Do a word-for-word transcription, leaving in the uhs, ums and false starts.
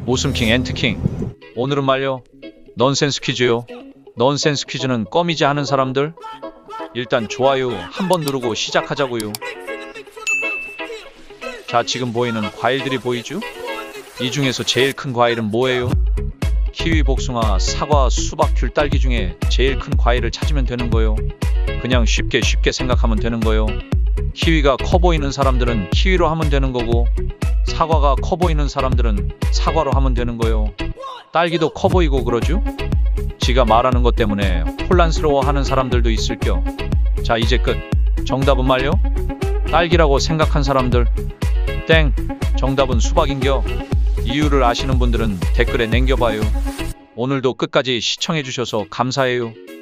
웃음킹 엔트킹. 오늘은 말요 넌센스 퀴즈요. 넌센스 퀴즈는 껌이지 하는 사람들 일단 좋아요 한번 누르고 시작하자고요. 자, 지금 보이는 과일들이 보이죠? 이 중에서 제일 큰 과일은 뭐예요? 키위, 복숭아, 사과, 수박, 귤, 딸기 중에 제일 큰 과일을 찾으면 되는 거요. 그냥 쉽게 쉽게 생각하면 되는 거요. 키위가 커 보이는 사람들은 키위로 하면 되는 거고, 사과가 커 보이는 사람들은 사과로 하면 되는 거요. 딸기도 커 보이고 그러죠? 지가 말하는 것 때문에 혼란스러워하는 사람들도 있을겨. 자, 이제 끝. 정답은 말요? 딸기라고 생각한 사람들 땡! 정답은 수박인겨. 이유를 아시는 분들은 댓글에 남겨봐요. 오늘도 끝까지 시청해주셔서 감사해요.